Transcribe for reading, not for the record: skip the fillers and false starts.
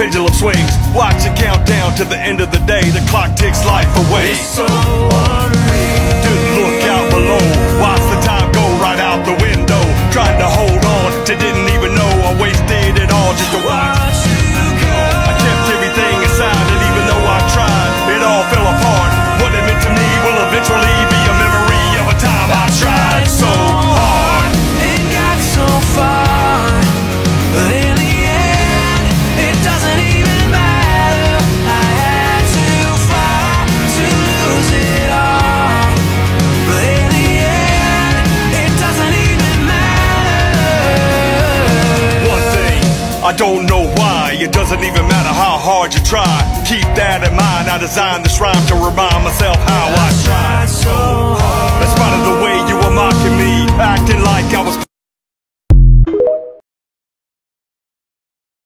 pendulum swings. Watch it count down to the end of the day. The clock takes life away. It's so unreal. Didn't look out below. Watch the time go right out the window. Trying to hold on to didn't even know I wasted it all just to watch you go. I kept everything inside, and even though I tried, it all fell apart. What it meant to me will eventually be a memory of a time I tried so hard and got so far, but in the end, it doesn't even matter. I had to fight to lose it all, but in the end, it doesn't even matter. One thing, I don't know why. It doesn't even matter how hard you try. Keep that in mind. I designed this rhyme to remind myself how I tried so hard. In spite of the way you were mocking me, acting like I was